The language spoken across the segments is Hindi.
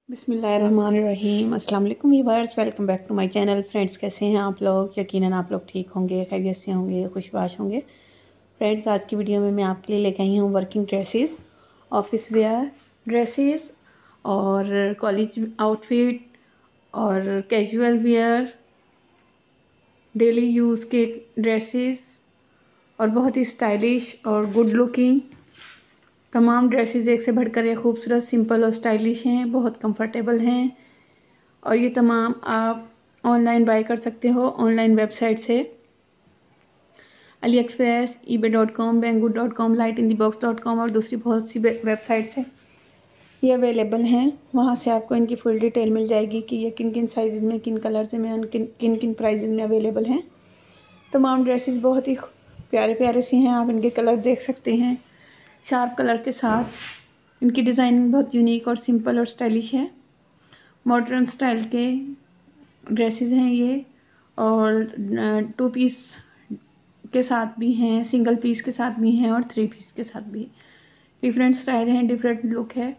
बिस्मिल्लाहिर्रहमानिर्रहीम। अस्सलाम वालेकुम viewers, welcome back to my channel. Friends, कैसे हैं आप लोग? यकीनन आप लोग ठीक होंगे, खैरियत से होंगे, खुशबाश होंगे। फ्रेंड्स, आज की वीडियो में मैं आपके लिए लेकर आई हूँ working dresses, office wear dresses और कॉलेज आउटफिट और कैजुअल वेयर, डेली यूज़ के ड्रेसेस और बहुत ही स्टाइलिश और गुड लुकिंग तमाम ड्रेसेस एक से बढ़कर एक खूबसूरत, सिंपल और स्टाइलिश हैं, बहुत कंफर्टेबल हैं और ये तमाम आप ऑनलाइन बाय कर सकते हो ऑनलाइन वेबसाइट से। AliExpress, eBay.com, Banggood.com, LightInTheBox.com और दूसरी बहुत सी वेबसाइट से ये अवेलेबल हैं। वहाँ से आपको इनकी फुल डिटेल मिल जाएगी कि ये किन किन साइज़ में, किन कलर्स में, किन किन प्राइजेज़ में अवेलेबल हैं। तमाम ड्रेसेस बहुत ही प्यारे प्यारे सी हैं, आप इनके कलर देख सकते हैं शार्प कलर के साथ। इनकी डिज़ाइनिंग बहुत यूनिक और सिंपल और स्टाइलिश है। मॉडर्न स्टाइल के ड्रेसेस हैं ये, और 2 पीस के साथ भी हैं, सिंगल पीस के साथ भी हैं और 3 पीस के साथ भी। डिफरेंट स्टाइल हैं, डिफरेंट लुक है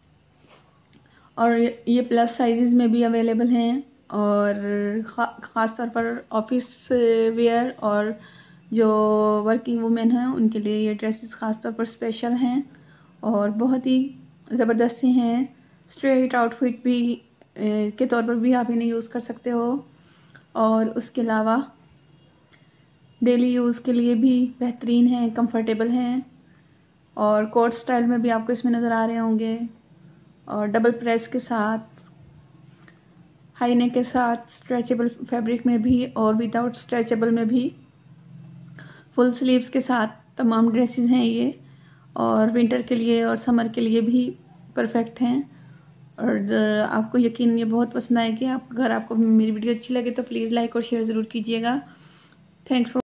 और ये प्लस साइजेस में भी अवेलेबल हैं और ख़ास तौर पर ऑफिस वेयर और जो वर्किंग वुमेन हैं उनके लिए ये ड्रेसेस ख़ास तौर पर स्पेशल हैं और बहुत ही ज़बरदस्त से हैं। स्ट्रेट आउटफिट भी के तौर पर भी आप इन्हें यूज़ कर सकते हो और उसके अलावा डेली यूज़ के लिए भी बेहतरीन हैं, कंफर्टेबल हैं और कोट स्टाइल में भी आपको इसमें नज़र आ रहे होंगे और डबल प्रेस के साथ, हाई नेक के साथ, स्ट्रेचेबल फैब्रिक में भी और विदाउट स्ट्रेचेबल में भी, फुल स्लीव्स के साथ तमाम ड्रेसेस हैं ये और विंटर के लिए और समर के लिए भी परफेक्ट हैं। और आपको यकीन ये बहुत पसंद आएगी। अगर आपको मेरी वीडियो अच्छी लगे तो प्लीज़ लाइक और शेयर ज़रूर कीजिएगा। Thanks for